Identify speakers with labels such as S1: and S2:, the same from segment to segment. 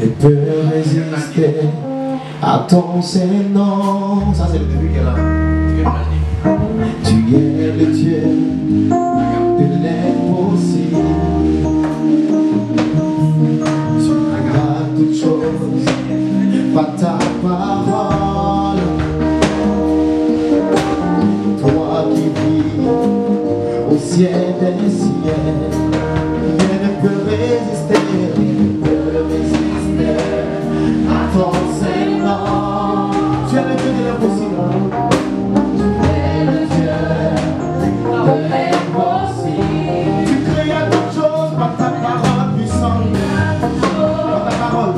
S1: peux résister à ton Seigneur. Ça c'est le début qu'elle a. Tu es le Dieu de l'impossible. Tu regardes toutes choses par ta parole. Toi qui vis au ciel des ciels, rien ne peut résister. À ton Seigneur, tu es le Dieu de l'impossible. Tu es le Dieu de l'impossible. Tu créas toutes choses par ta parole puissante. Par ta parole.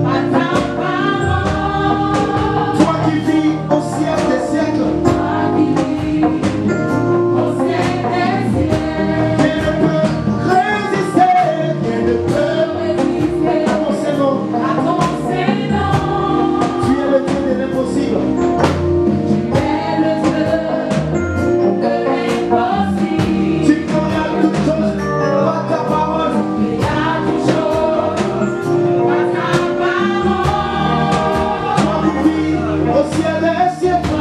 S1: Toi qui vis au ciel des siècles. Rien ne peut résister. Rien ne peut résister à ton Seigneur. Tu es le Dieu de l'impossible. Tu créas toutes choses par ta parole. Toi qui vis au ciel des siècles.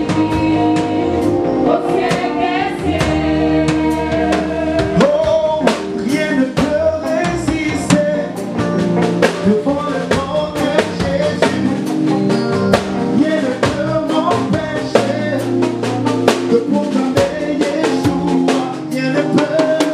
S1: Oh, rien ne peut résister devant le nom de Jésus. Rien ne peut m'empêcher de proclamer Yeshua. Rien ne peut.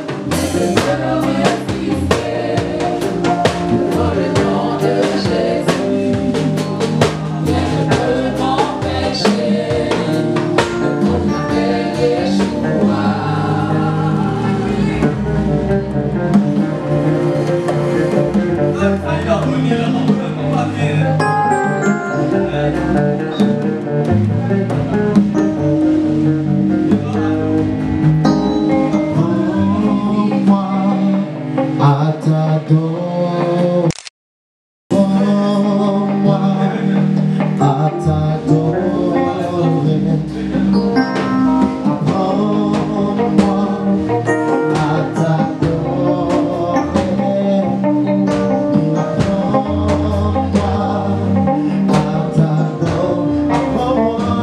S1: Prends-moi à t'adorer. Prends-moi à t'adorer. Apprends-moi à t'adorer. Apprends-moi à t'adorer. Apprends-moi à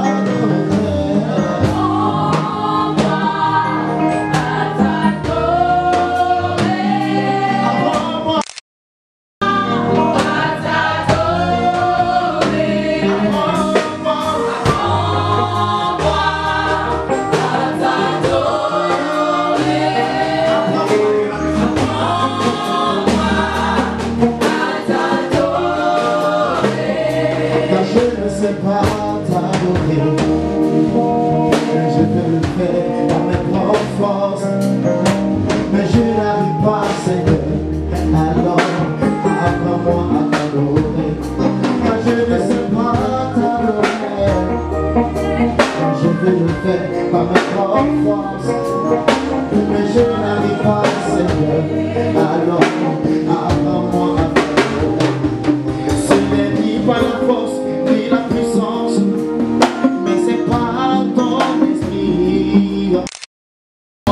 S1: car je ne sais pas t'adorer. Je peux le faire à mes propres forces, mais je n'arrive pas, Seigneur. Alors, apprends-moi à t'adorer. Car je ne sais pas t'adorer. Je veux le faire par mes propres forces, mais je n'arrive pas, Seigneur. Alors, apprends-moi à t'adorer. Ce n'est ni par la force ni la puissance, mais c'est par ton esprit. À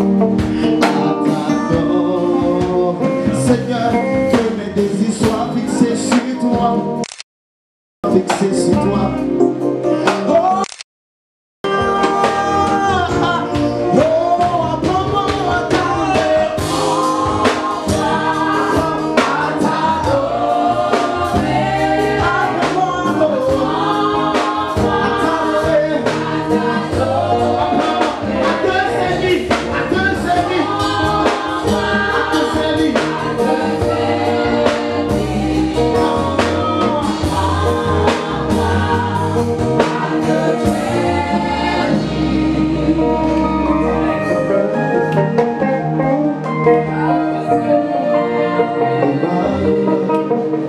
S1: t'adorer, Seigneur, que mes désirs soient fixés sur toi. Fixés sur toi. Oh, apprends-moi à t'adorer. Bye.